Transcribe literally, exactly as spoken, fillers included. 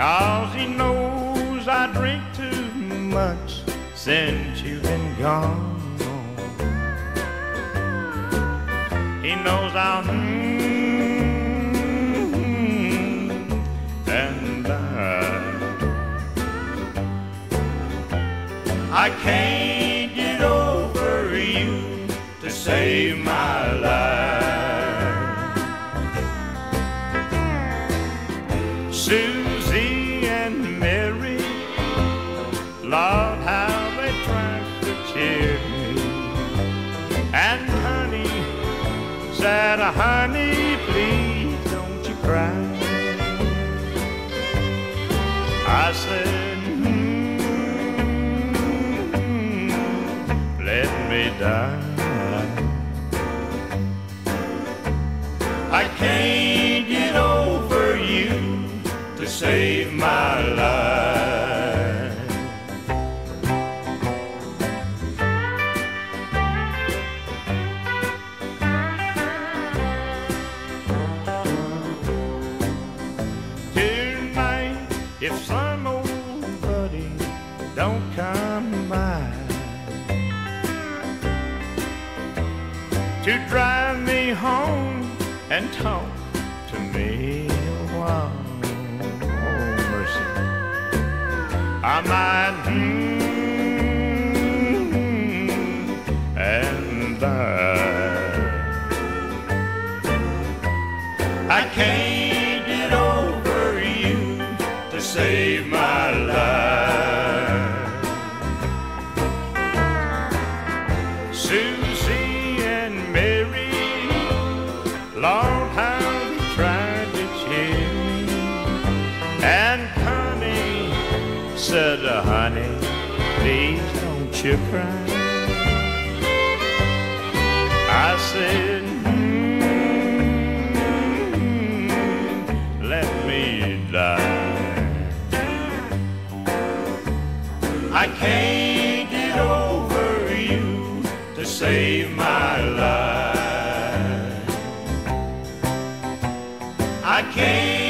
'cause he knows I drink too much since you've been gone. He knows I'll mm, and I, I can't get over you to save my life. Susie and Mary, Lord, how they tried to cheer me. And honey said, honey, please don't you cry. I said, mm, let me die. I can't get over you to save my life. If some old buddy don't come by to drive me home and talk to me a while, oh mercy, I might mm, and die. I can't get over you to save my life. Susie and Mary, Lord, how they tried to cheer me. And Connie said, honey, please don't you cry. I said, mm, let me die. I can't get over you to save my life. I can't